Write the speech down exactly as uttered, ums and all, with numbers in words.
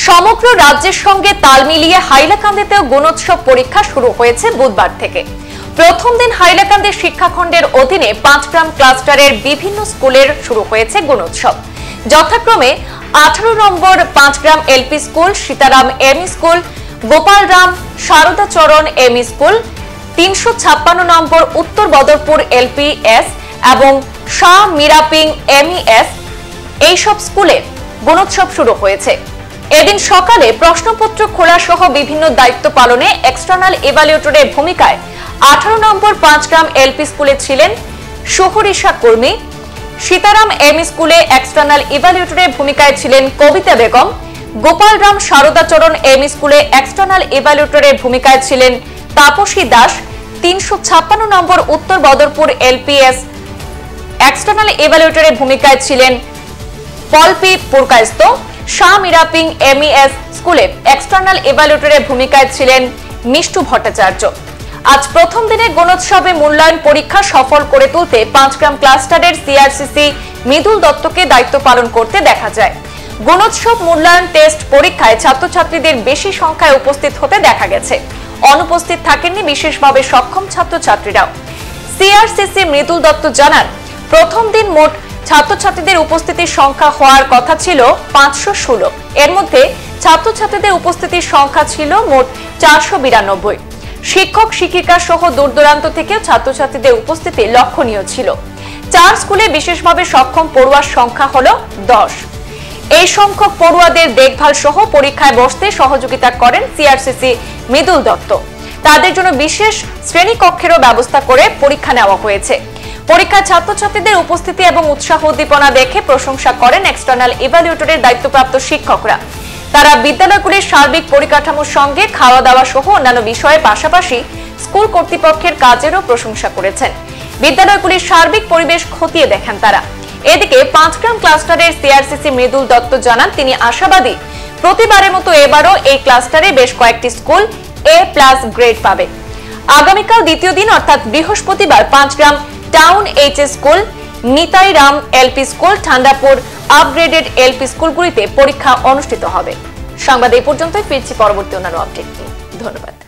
সমগ্র রাজ্যের সঙ্গে তাল মিলিয়ে হাইলাকান্দিতেও গুণোৎসব পরীক্ষা শুরু হয়েছে বুধবার থেকে। প্রথম দিন হাইলাকান্দি শিক্ষাখণ্ডের অধীনে পাঁচগ্রাম ক্লাস্টারের বিভিন্ন স্কুলের শুরু হয়েছে গুণোৎসব। যথাক্রমে আঠারো নম্বর Panchgram LP school, Sitaram ME school, Gopalram Sharadacharan ME school, তিনশো ছাপ্পান্ন নম্বর উত্তর বদরপুর এলপিএস এবং শাহ মিরাপিং এমইএস এইসব স্কুলে গুণোৎসব শুরু হয়েছে। এদিন সকালে প্রশ্নপত্র খোলা সহ বিভিন্ন দায়িত্ব পালনে এক্সটার্নাল ইভালুয়েটরের ভূমিকায় আঠারো নম্বর পাঁচগ্রাম এলপি স্কুলে ছিলেন শহরিশা কর্মী, সীতারাম এমই স্কুলে এক্সটার্নাল ইভালুয়েটরের ভূমিকায় ছিলেন কবিতা বেগম, গোপালরাম শারদাচরণ এমই স্কুলে এক্সটার্নাল ইভালুয়েটরের ভূমিকায় ছিলেন তাপসী দাস, তিনশো ছাপ্পান্ন নম্বর উত্তর বদরপুর এলপিএস এক্সটার্নাল ইভালুয়েটরের ভূমিকায় ছিলেন পলপি পুরকায়স্ত, শাহ মিরাপিং এমইএস স্কুলে এক্সটার্নাল ইভালুয়েটরের ভূমিকায় ছিলেন মিষ্টু ভট্টাচার্য। আজ প্রথম দিনে গুণোৎসবে মূল্যায়ন পরীক্ষা সফল করে তুলতে পাঁচগ্রাম ক্লাস্টারের সিআরসিসি মৃদুল দত্তকে দায়িত্ব পালন করতে দেখা যায়। গুণোৎসব মূল্যায়ন টেস্ট পরীক্ষায় ছাত্রছাত্রীদের বেশি সংখ্যায় উপস্থিত হতে দেখা গেছে। অনুপস্থিত থাকেননি বিশেষভাবে সক্ষম ছাত্রছাত্রীরাও। সিআরসিসি মৃদুল দত্ত জানান, প্রথম দিন মোট ছাত্রছাত্রীদের উপস্থিতির সংখ্যা হওয়ার কথা ছিল পাঁচশো ষোলো। এর মধ্যে ছাত্রছাত্রীদের উপস্থিতির সংখ্যা ছিল মোট চারশো বিরানব্বই। শিক্ষক শিক্ষিকা সহ দূর দূরান্ত থেকেও ছাত্রছাত্রীদের উপস্থিতি লক্ষণীয় ছিল। চার স্কুলে বিশেষভাবে সক্ষম পড়ুয়ার সংখ্যা হলো দশ। এই সংখ্যক পড়ুয়াদের দেখভাল সহ পরীক্ষায় বসতে সহযোগিতা করেন সিআরসিসি মৃদুল দত্ত। তাদের জন্য বিশেষ শ্রেণীকক্ষেরও ব্যবস্থা করে পরীক্ষা নেওয়া হয়েছে। পরীক্ষায় ছাত্রছাত্রীদের উপস্থিতি এবং উৎসাহ উদ্দীপনা দেখে প্রশংসা করেন এক্সটার্নাল ইভালুয়েটরের দায়িত্বপ্রাপ্ত শিক্ষকরা। তারা বিদ্যালয়গুলির সার্বিক পরিকাঠামোর সঙ্গে খাওয়া দাওয়া সহ অন্যান্য বিষয়ের পাশাপাশি স্কুল কর্তৃপক্ষের কাজেরও প্রশংসা করেছেন। বিদ্যালয়গুলির সার্বিক পরিবেশ খতিয়ে দেখেন তারা। এদিকে পাঁচগ্রাম ক্লাস্টারের সিআরসিসি মৃদুল দত্ত জানান, তিনি আশাবাদী প্রতিবারের মতো এবারও এই ক্লাস্টারে বেশ কয়েকটি স্কুল এ প্লাস গ্রেড পাবে। আগামীকাল দ্বিতীয় দিন অর্থাৎ বৃহস্পতিবার Panchgram town HS school, Nitai Ram LP school, Thandapur upgraded LP স্কুলগুলিতে পরীক্ষা অনুষ্ঠিত হবে। সংবাদ এই পর্যন্তই, ফিরছি পরবর্তী অন্যান্য আপডেট নিয়ে। ধন্যবাদ।